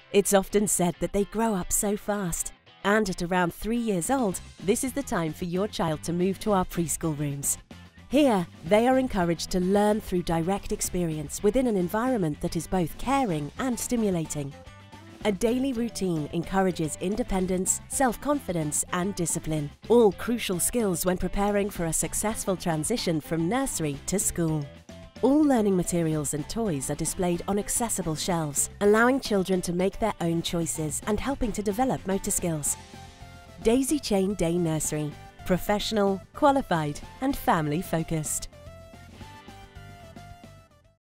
It's often said that they grow up so fast, and at around 3 years old, this is the time for your child to move to our preschool rooms. Here, they are encouraged to learn through direct experience within an environment that is both caring and stimulating. A daily routine encourages independence, self-confidence and discipline, all crucial skills when preparing for a successful transition from nursery to school. All learning materials and toys are displayed on accessible shelves, allowing children to make their own choices and helping to develop motor skills. Daisy Chain Day Nursery. Professional, qualified and family focused.